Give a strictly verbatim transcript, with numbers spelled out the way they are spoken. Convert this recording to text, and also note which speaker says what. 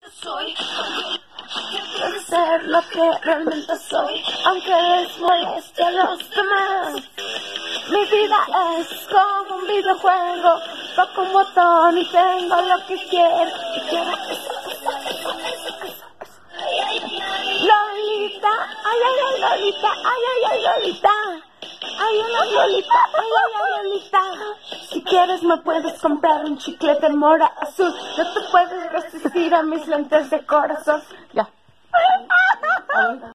Speaker 1: soy. Quiero ser lo que realmente soy, aunque les moleste a los demás. Mi vida es como un videojuego, toco un botón y tengo lo que quiero. Y quiero eso, eso, eso, eso, eso, eso. Lolita, ay, ay, ay, Lolita, ay, ay, ay, Lolita. Ay, ay, Lolita, ay, ay, ay, Lolita. Si quieres me puedes comprar un chiclete mora azul. No te puedes resistir a mis lentes de corazón. Ya.